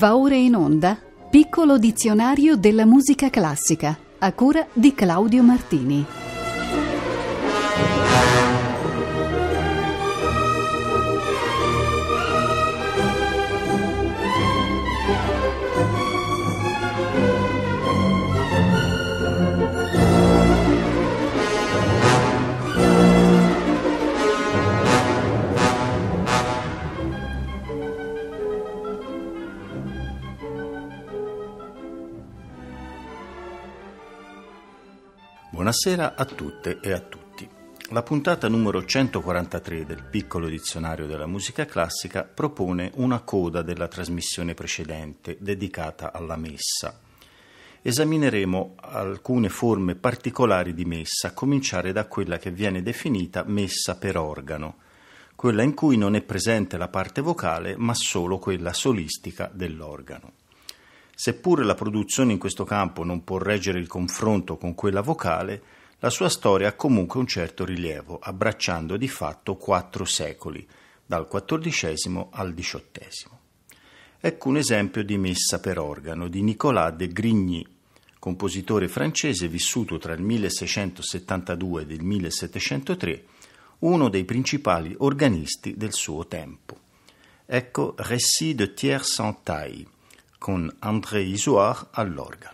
Va ora in onda Piccolo dizionario della musica classica, a cura di Claudio Martini. Buonasera a tutte e a tutti. La puntata numero 143 del Piccolo dizionario della musica classica propone una coda della trasmissione precedente dedicata alla messa. Esamineremo alcune forme particolari di messa, a cominciare da quella che viene definita messa per organo, quella in cui non è presente la parte vocale ma solo quella solistica dell'organo. Seppure la produzione in questo campo non può reggere il confronto con quella vocale, la sua storia ha comunque un certo rilievo, abbracciando di fatto 4 secoli, dal XIV al XVIII. Ecco un esempio di messa per organo di Nicolas de Grigny, compositore francese vissuto tra il 1672 e il 1703, uno dei principali organisti del suo tempo. Ecco Récit de Thiers sans taille, con André Isoard all'organo.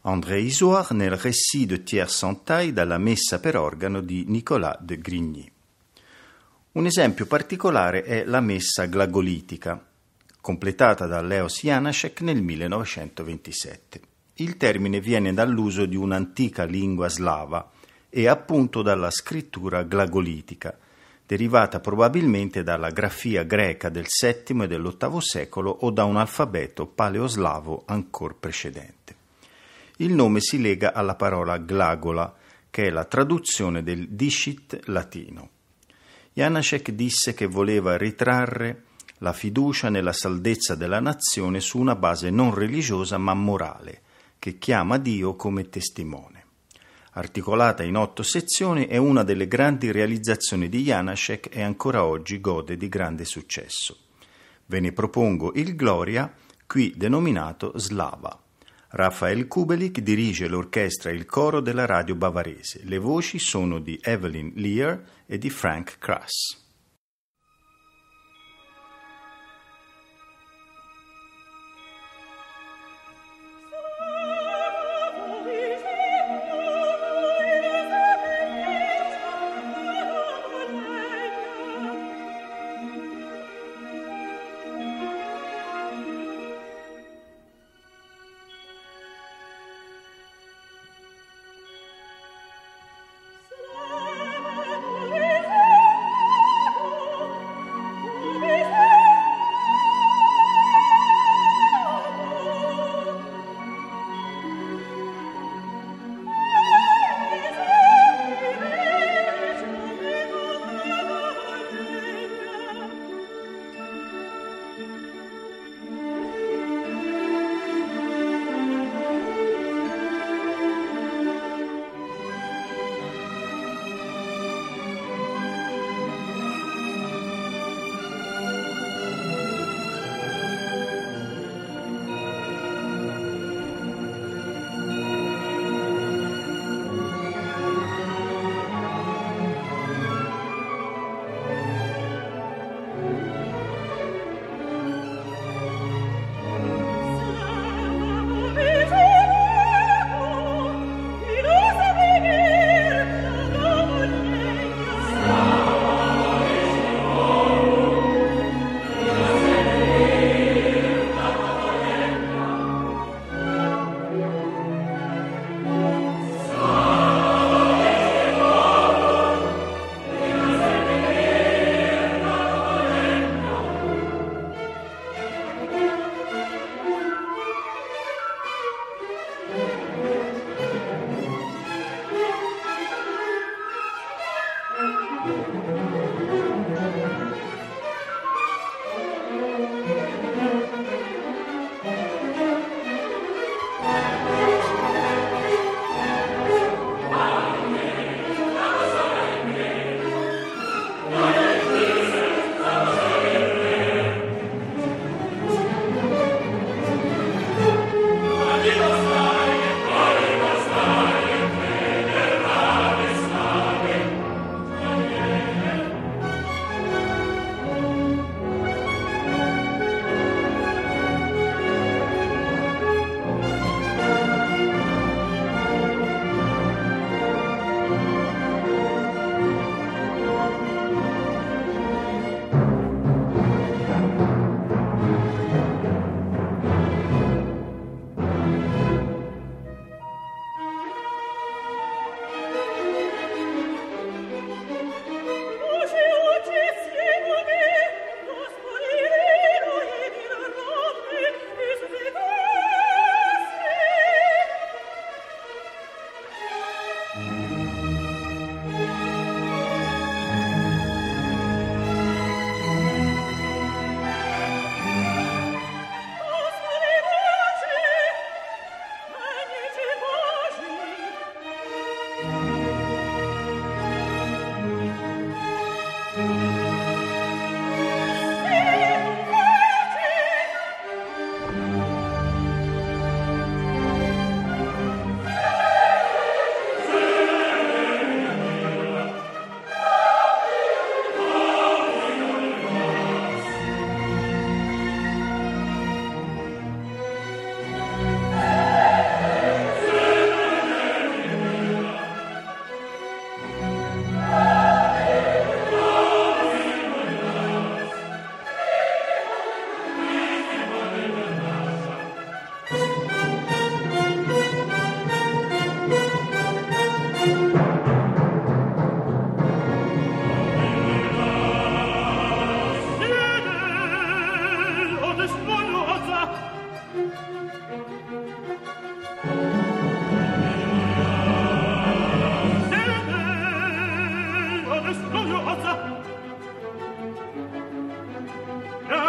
André Isoard nel Récit de Thiers Santaille dalla Messa per organo di Nicolas de Grigny. Un esempio particolare è la Messa glagolitica, completata da Leos Janáček nel 1927. Il termine viene dall'uso di un'antica lingua slava e appunto dalla scrittura glagolitica, derivata probabilmente dalla grafia greca del VII e dell'VIII secolo o da un alfabeto paleoslavo ancor precedente. Il nome si lega alla parola glagola, che è la traduzione del dicit latino. Janáček disse che voleva ritrarre la fiducia nella saldezza della nazione su una base non religiosa ma morale, che chiama Dio come testimone. Articolata in 8 sezioni, è una delle grandi realizzazioni di Janáček e ancora oggi gode di grande successo. Ve ne propongo il Gloria, qui denominato Slava. Raphael Kubelik dirige l'orchestra e il coro della radio bavarese. Le voci sono di Evelyn Lear e di Frank Kras.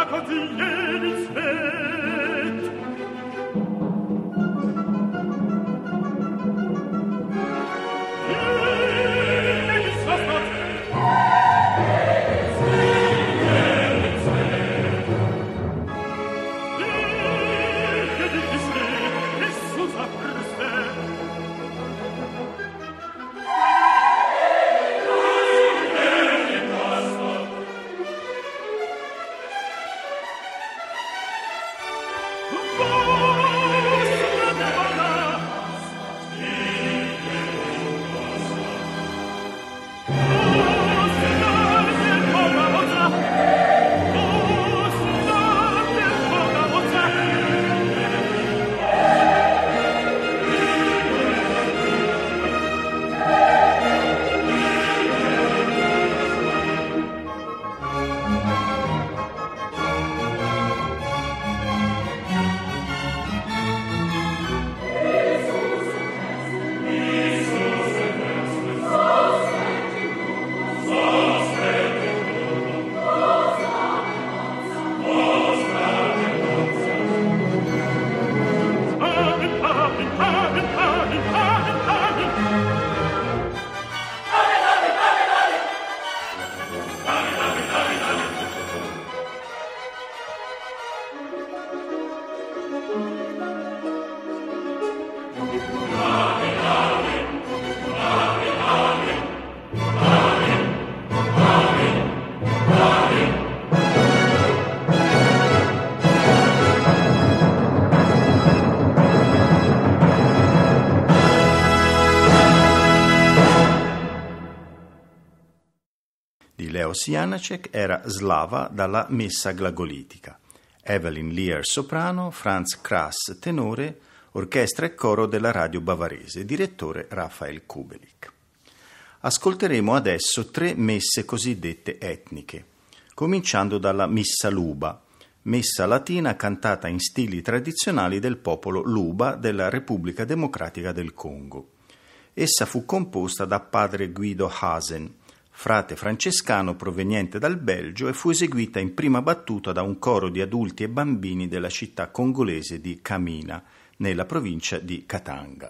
Leos Janáček era Slava dalla Messa glagolitica, Evelyn Lear soprano, Franz Krass tenore, orchestra e coro della radio bavarese, direttore Rafael Kubelik. Ascolteremo adesso 3 messe cosiddette etniche, cominciando dalla Missa Luba, messa latina cantata in stili tradizionali del popolo Luba della Repubblica Democratica del Congo. Essa fu composta da padre Guido Hasen, frate francescano proveniente dal Belgio, e fu eseguita in prima battuta da un coro di adulti e bambini della città congolese di Kamina, nella provincia di Katanga.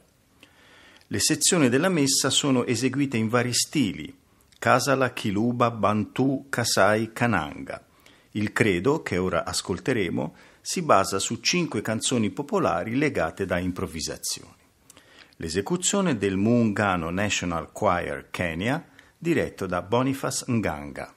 Le sezioni della messa sono eseguite in vari stili: Kasala, Kiluba, Bantu, Kasai, Kananga. Il credo, che ora ascolteremo, si basa su 5 canzoni popolari legate da improvvisazioni. L'esecuzione del Muungano National Choir Kenya, diretto da Boniface Nganga.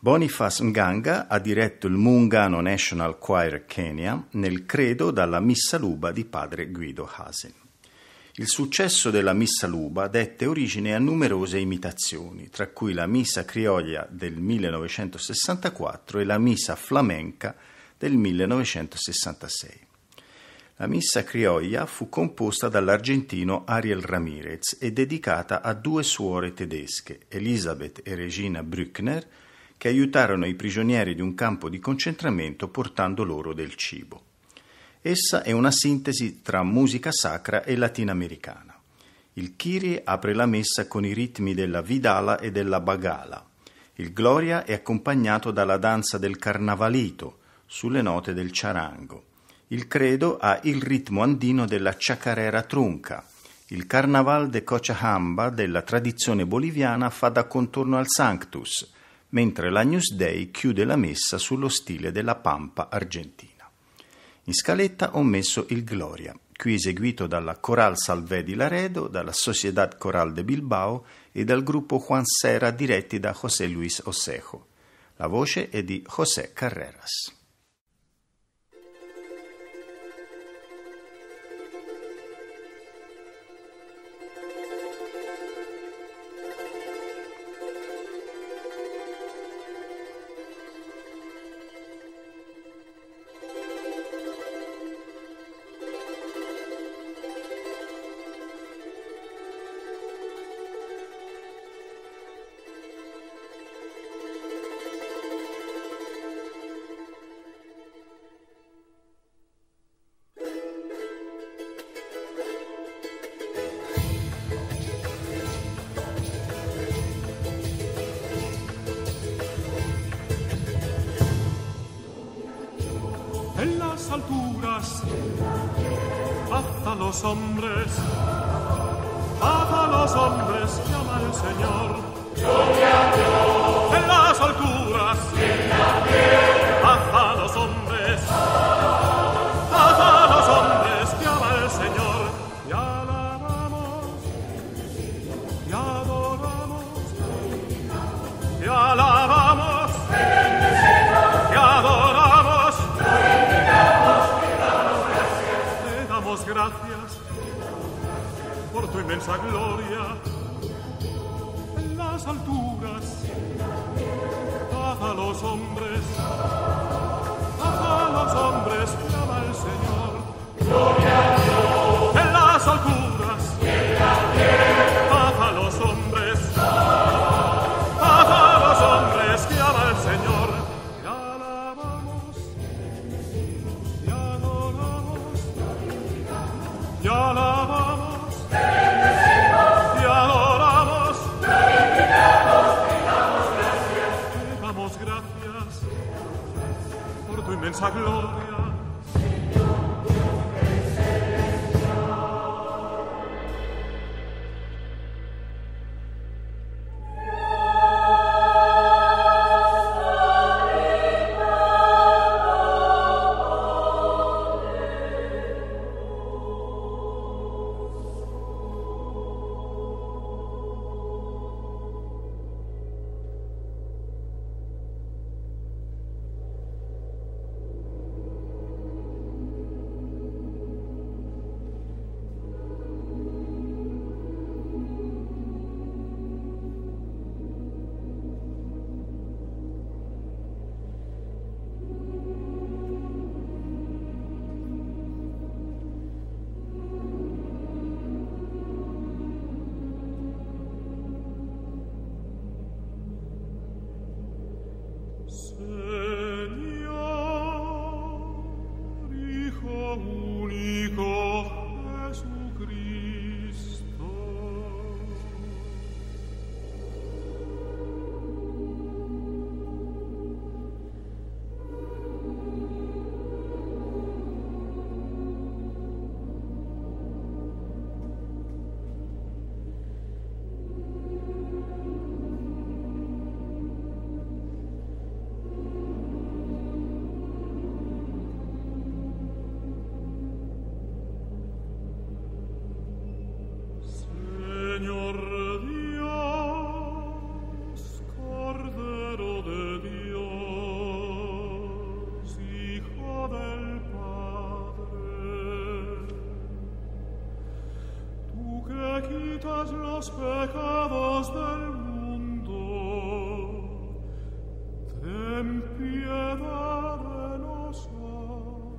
Boniface Nganga ha diretto il Muungano National Choir Kenya nel credo dalla Missa Luba di padre Guido Hasen. Il successo della Missa Luba dette origine a numerose imitazioni, tra cui la Missa Criolla del 1964 e la Missa Flamenca del 1966. La Missa Criolla fu composta dall'argentino Ariel Ramirez e dedicata a due suore tedesche, Elisabeth e Regina Brückner, che aiutarono i prigionieri di un campo di concentramento portando loro del cibo. Essa è una sintesi tra musica sacra e latinoamericana. Il Kyrie apre la messa con i ritmi della Vidala e della Bagala. Il Gloria è accompagnato dalla danza del Carnavalito sulle note del charango. Il Credo ha il ritmo andino della Chacarera Trunca. Il Carnaval de Cochabamba della tradizione boliviana fa da contorno al Sanctus, mentre l'Agnus Dei chiude la messa sullo stile della Pampa argentina. In scaletta ho messo il Gloria, qui eseguito dalla Coral Salvé di Laredo, dalla Sociedad Coral de Bilbao e dal gruppo Juan Serra diretti da José Luis Osejo. La voce è di José Carreras. En las alturas, paz a los hombres, llama el Señor. Gloria a Dios. En las alturas, paz a los hombres, llama el Señor. Y alabamos, y adoramos, y alabamos, y adoramos. Gracias por tu inmensa gloria en las alturas. Paz a los hombres, llama el Señor. Gloria a Dios. En las alturas, paz a los hombres, llama el Señor. Y alabamos, y adoramos, te damos gracias por tu inmensa gloria. los pecados del mundo, ten piedad de nosotros.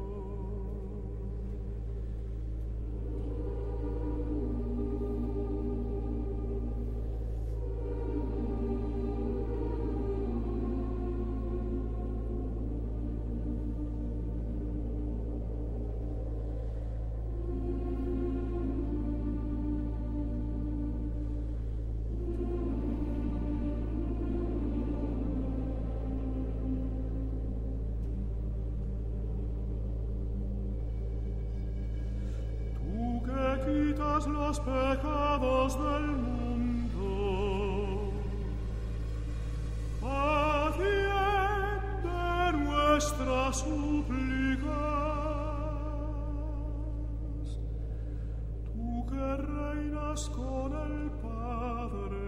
Quitas los pecados del mundo, atiende nuestras súplicas. Tú que reinas con el Padre,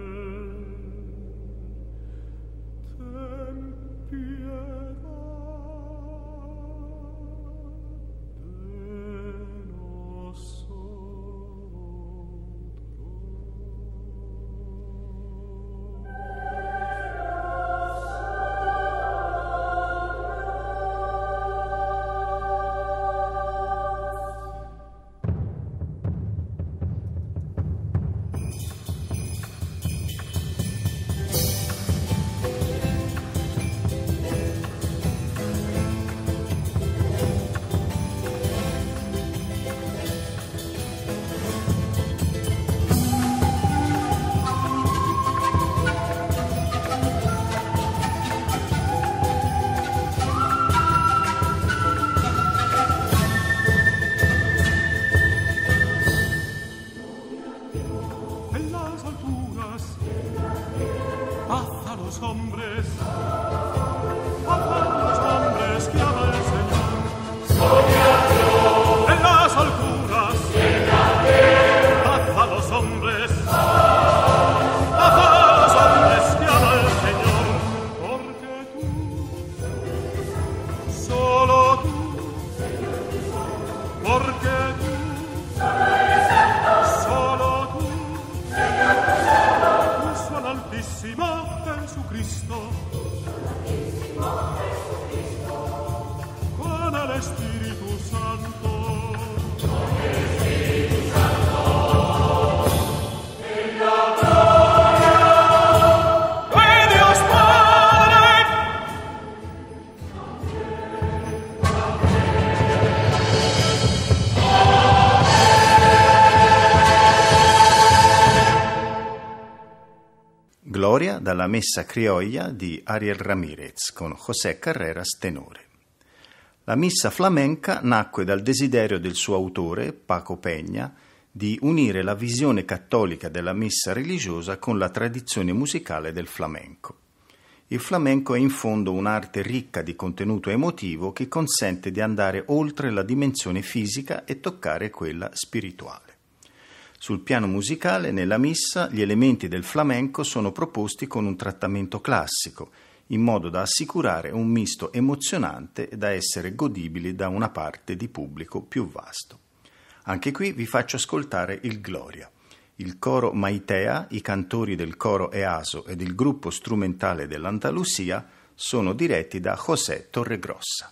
ten piedad. Gloria dalla Messa criolla di Ariel Ramírez con José Carreras tenore. La missa flamenca nacque dal desiderio del suo autore, Paco Peña, di unire la visione cattolica della messa religiosa con la tradizione musicale del flamenco. Il flamenco è in fondo un'arte ricca di contenuto emotivo che consente di andare oltre la dimensione fisica e toccare quella spirituale. Sul piano musicale, nella missa, gli elementi del flamenco sono proposti con un trattamento classico, in modo da assicurare un misto emozionante e da essere godibili da una parte di pubblico più vasto. Anche qui vi faccio ascoltare il Gloria. Il coro Maitea, i cantori del coro Easo ed il gruppo strumentale dell'Andalusia sono diretti da José Torregrossa.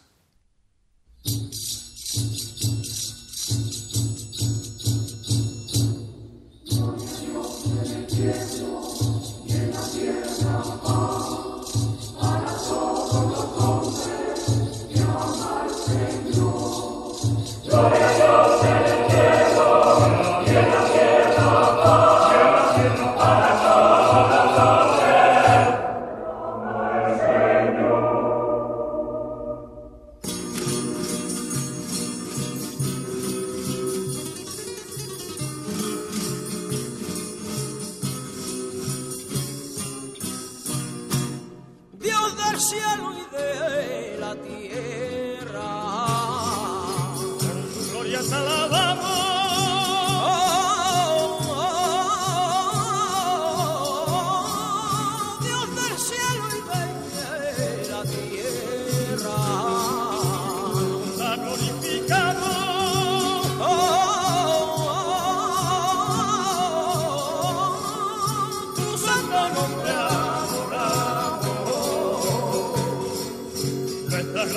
Cielo y de la tierra, con tu gloria te alabamos. Dios del cielo y de la tierra, la glorificamos.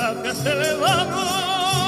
gracias te le damos.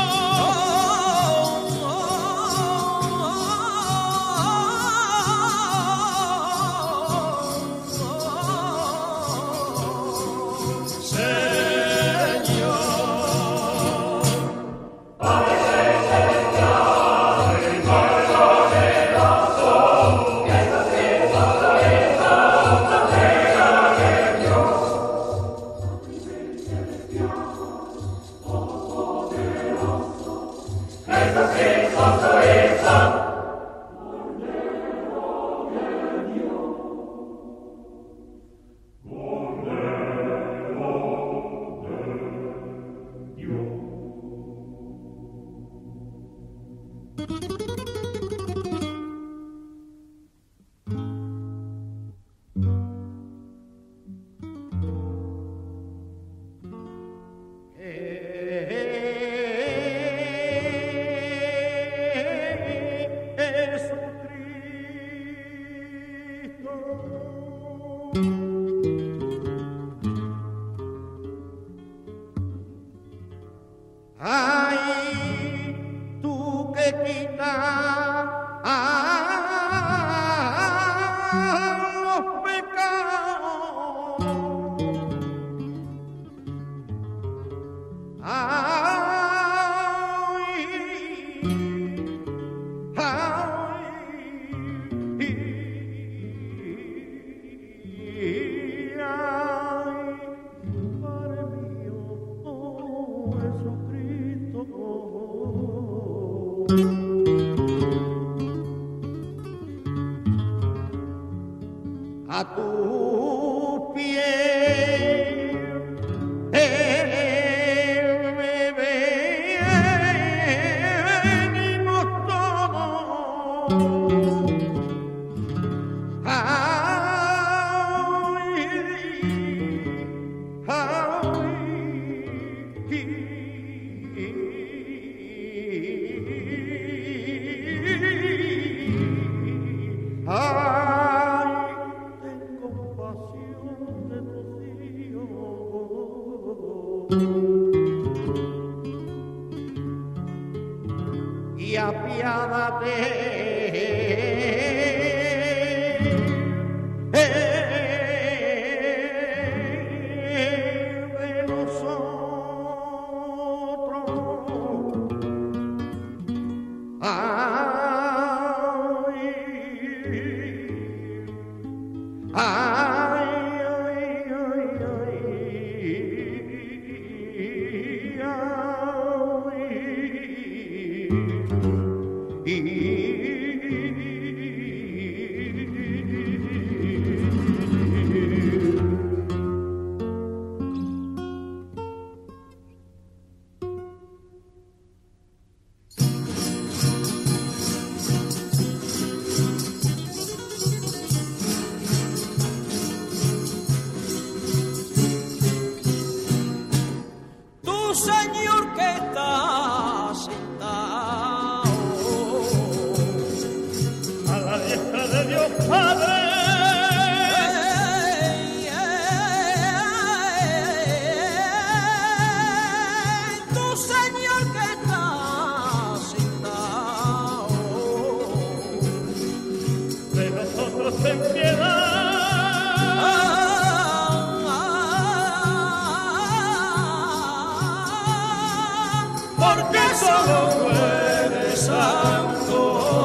A tu pie venimos todos. Y apiádate de nosotros. Señor que está sentado A la diestra de Dios Padre, tu Señor que está sentado de nosotros ten piedad. porque solo tú eres santo,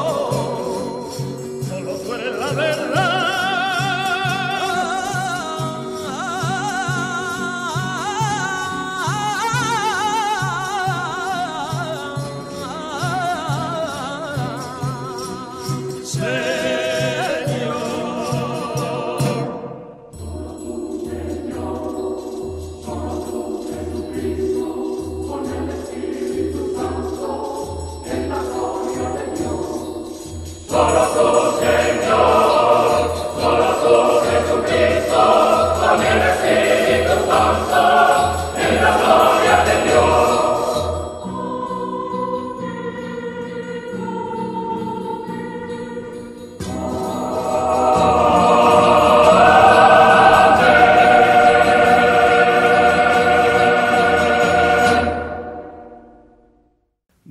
Solo tú eres la verdad. Con el Espíritu Santo, en la gloria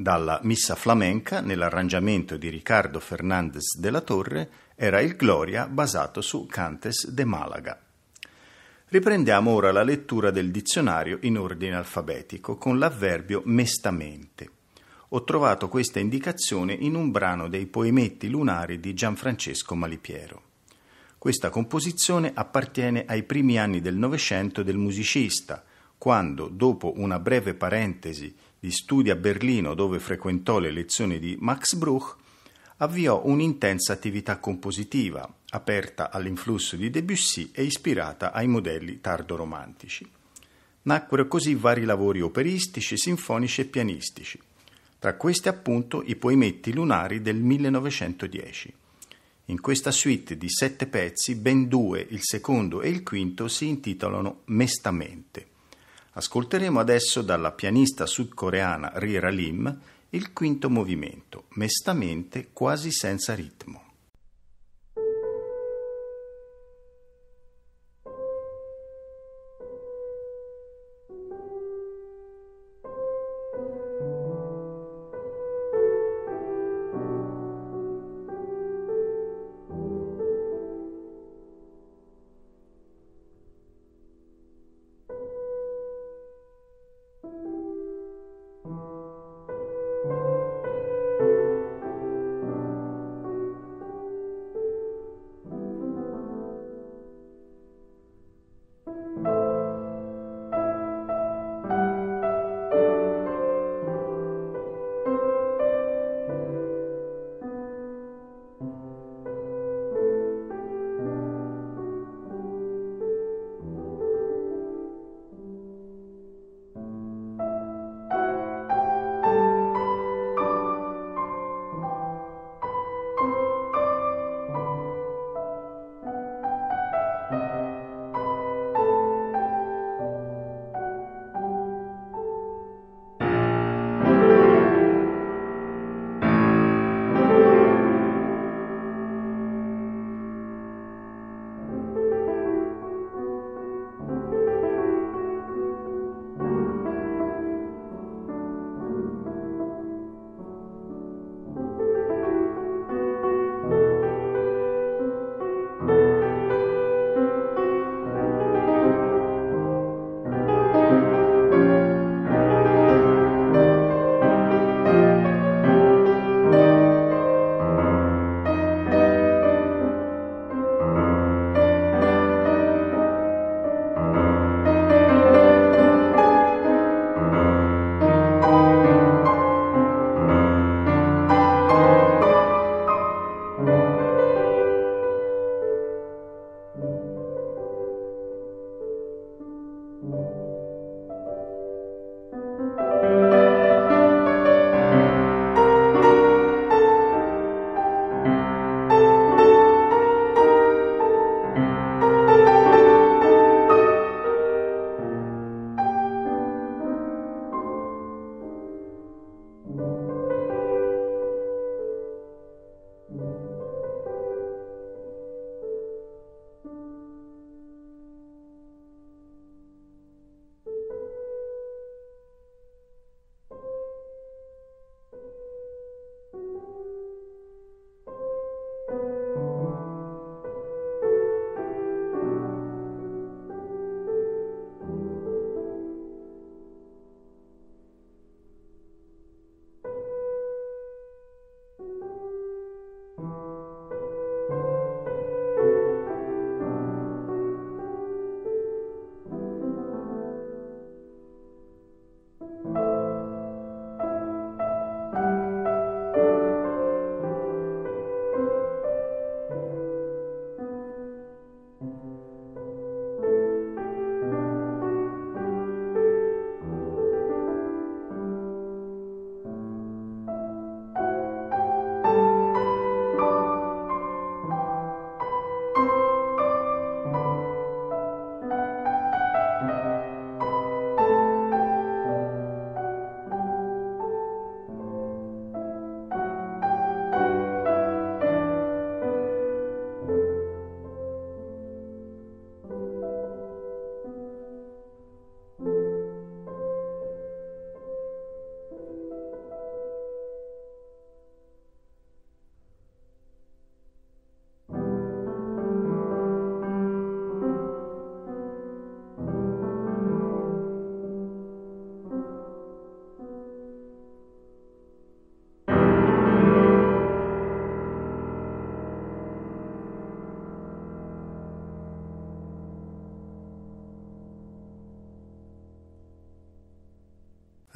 Dalla Missa flamenca, nell'arrangiamento di Ricardo Fernández de la Torre, era il Gloria basato su Cantes de Malaga. Riprendiamo ora la lettura del dizionario in ordine alfabetico con l'avverbio mestamente. Ho trovato questa indicazione in un brano dei Poemetti lunari di Gianfrancesco Malipiero. Questa composizione appartiene ai primi anni del Novecento del musicista, quando, dopo una breve parentesi di studi a Berlino dove frequentò le lezioni di Max Bruch, avviò un'intensa attività compositiva, aperta all'influsso di Debussy e ispirata ai modelli tardoromantici. Nacquero così vari lavori operistici, sinfonici e pianistici. Tra questi appunto i Poemetti lunari del 1910. In questa suite di 7 pezzi, ben 2, il secondo e il quinto, si intitolano Mestamente. Ascolteremo adesso dalla pianista sudcoreana Rira Lim il quinto movimento, mestamente quasi senza ritmo.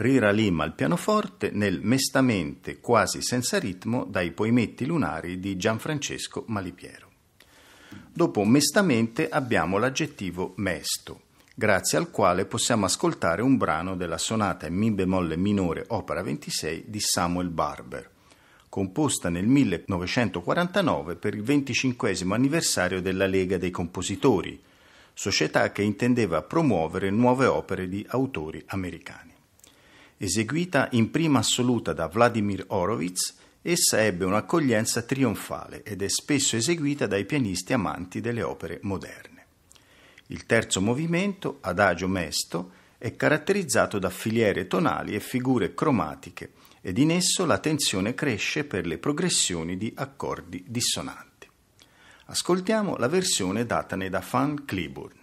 Rira Lim al pianoforte nel Mestamente quasi senza ritmo dai Poemetti lunari di Gianfrancesco Malipiero. Dopo Mestamente abbiamo l'aggettivo mesto, grazie al quale possiamo ascoltare un brano della sonata in Mi bemolle minore opera 26 di Samuel Barber, composta nel 1949 per il 25° anniversario della Lega dei Compositori, società che intendeva promuovere nuove opere di autori americani. Eseguita in prima assoluta da Vladimir Horowitz, essa ebbe un'accoglienza trionfale ed è spesso eseguita dai pianisti amanti delle opere moderne. Il terzo movimento, adagio mesto, è caratterizzato da filiere tonali e figure cromatiche ed in esso la tensione cresce per le progressioni di accordi dissonanti. Ascoltiamo la versione datane da Van Cliburn.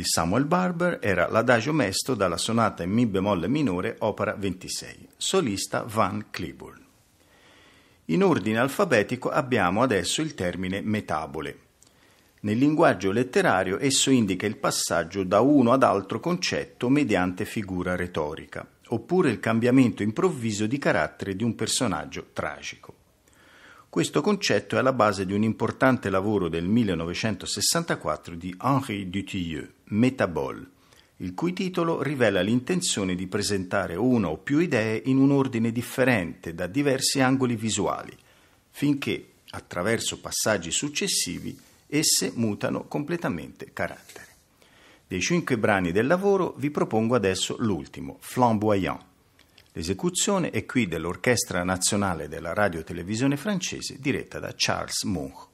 Samuel Barber era l'Adagio Mesto dalla sonata in Mi bemolle minore, opera 26, solista Van Cliburn. In ordine alfabetico abbiamo adesso il termine metabole. Nel linguaggio letterario esso indica il passaggio da uno ad altro concetto mediante figura retorica, oppure il cambiamento improvviso di carattere di un personaggio tragico. Questo concetto è alla base di un importante lavoro del 1964 di Henri Dutilleux, Métabole, il cui titolo rivela l'intenzione di presentare una o più idee in un ordine differente da diversi angoli visuali, finché, attraverso passaggi successivi, esse mutano completamente carattere. Dei 5 brani del lavoro vi propongo adesso l'ultimo, Flamboyant. L'esecuzione è qui dell'Orchestra Nazionale della Radio-Televisione francese diretta da Charles Munch.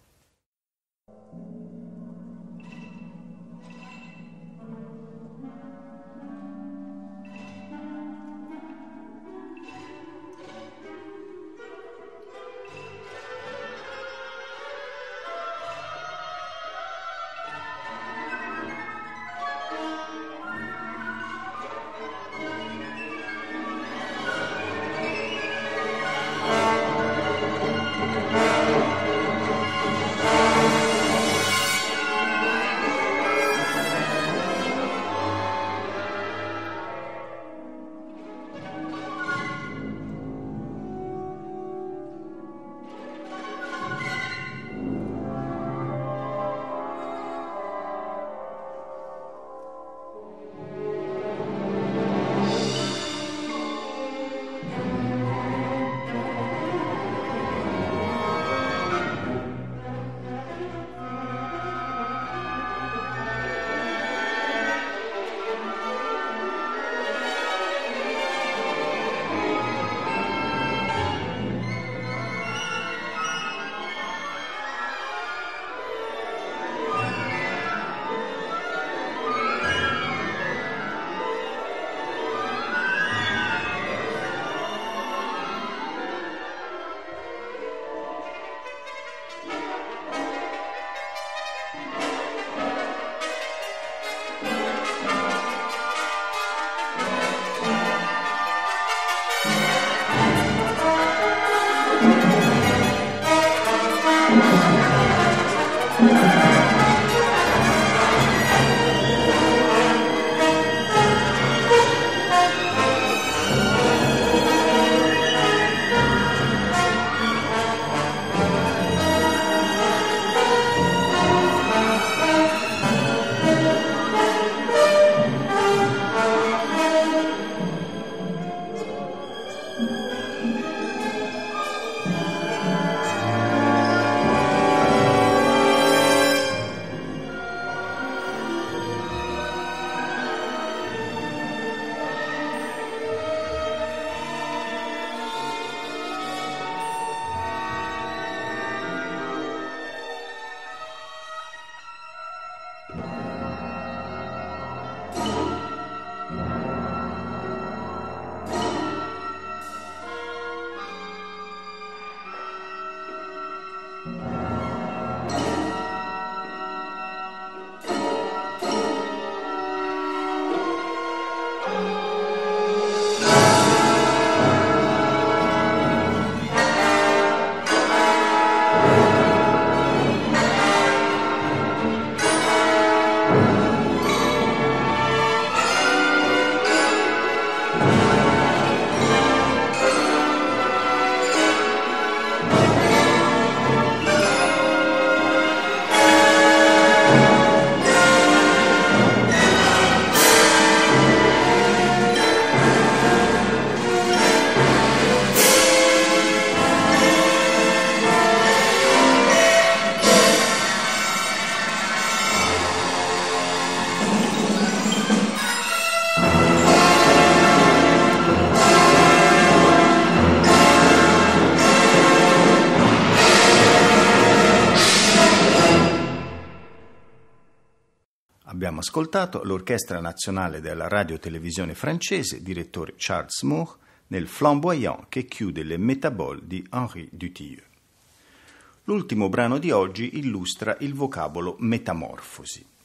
Abbiamo ascoltato l'Orchestra Nazionale della Radio-Televisione francese, direttore Charles Munch, nel Flamboyant che chiude le Métabole di Henri Dutilleux. L'ultimo brano di oggi illustra il vocabolo metamorfosi.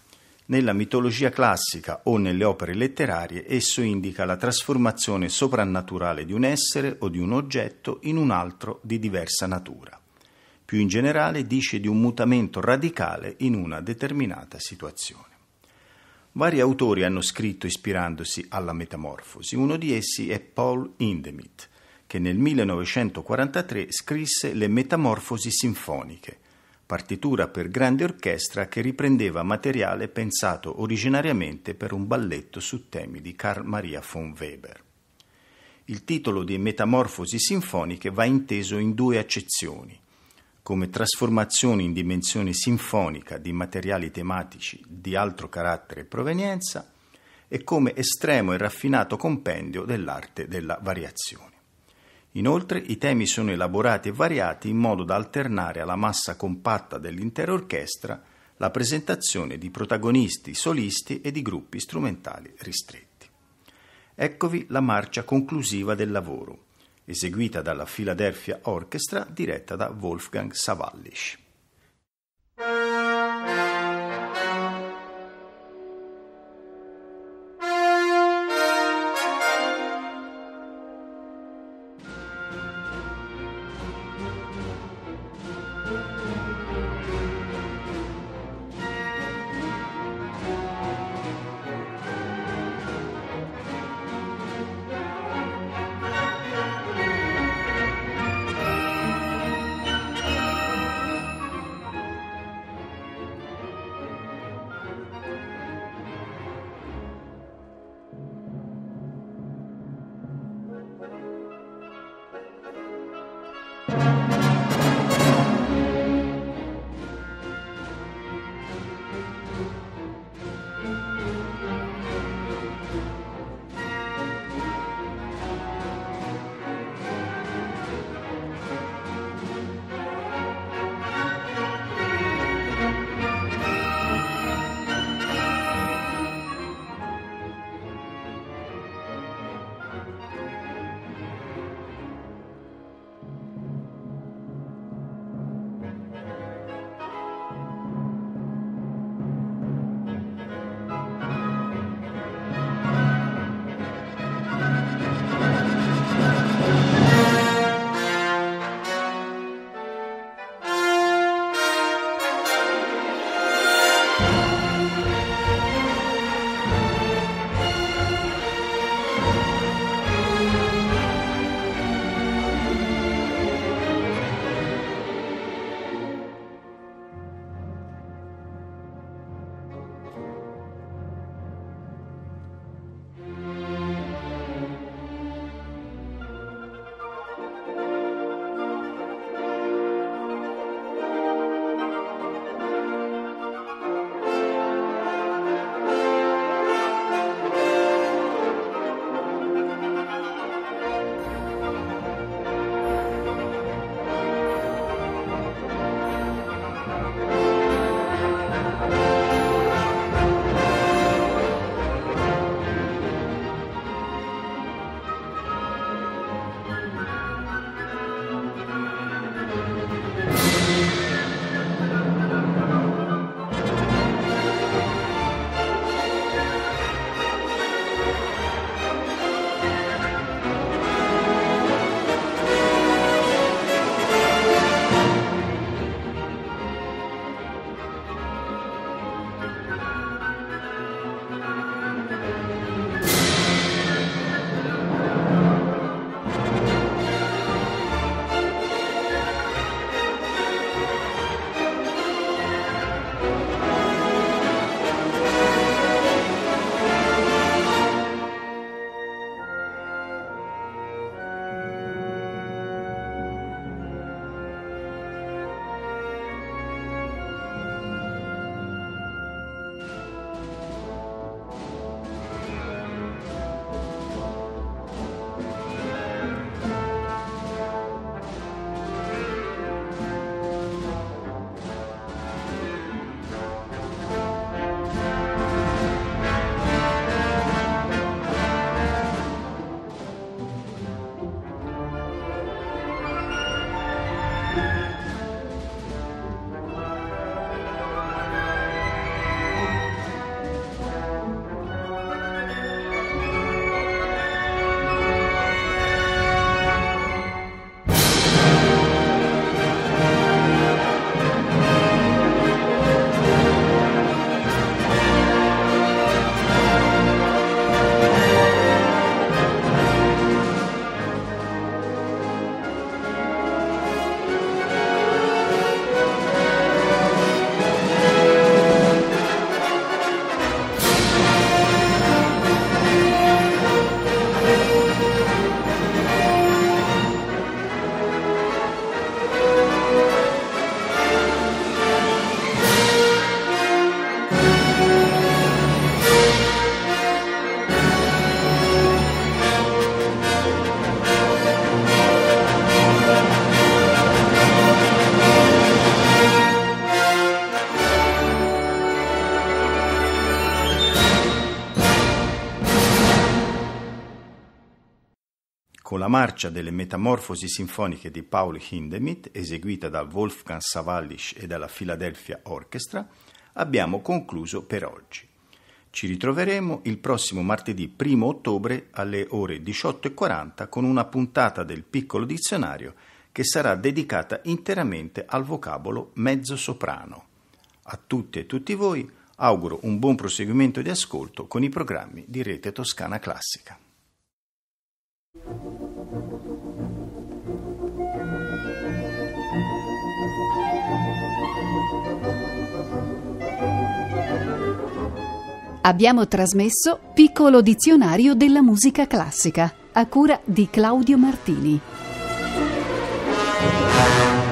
Nella mitologia classica o nelle opere letterarie esso indica la trasformazione soprannaturale di un essere o di un oggetto in un altro di diversa natura. Più in generale dice di un mutamento radicale in una determinata situazione. Vari autori hanno scritto ispirandosi alla metamorfosi. Uno di essi è Paul Hindemith, che nel 1943 scrisse Le Metamorfosi sinfoniche, partitura per grande orchestra che riprendeva materiale pensato originariamente per un balletto su temi di Carl Maria von Weber. Il titolo di Metamorfosi sinfoniche va inteso in due accezioni, come trasformazioni in dimensione sinfonica di materiali tematici di altro carattere e provenienza e come estremo e raffinato compendio dell'arte della variazione. Inoltre i temi sono elaborati e variati in modo da alternare alla massa compatta dell'intera orchestra la presentazione di protagonisti, solisti e di gruppi strumentali ristretti. Eccovi la marcia conclusiva del lavoro, eseguita dalla Philadelphia Orchestra diretta da Wolfgang Sawallisch. con la marcia delle Metamorfosi sinfoniche di Paul Hindemith, eseguita dal Wolfgang Sawallisch e dalla Philadelphia Orchestra, abbiamo concluso per oggi. Ci ritroveremo il prossimo martedì 1 ottobre alle ore 18:40 con una puntata del Piccolo Dizionario che sarà dedicata interamente al vocabolo mezzosoprano. A tutti e tutti voi auguro un buon proseguimento di ascolto con i programmi di Rete Toscana Classica. Abbiamo trasmesso Piccolo Dizionario della musica classica, a cura di Claudio Martini.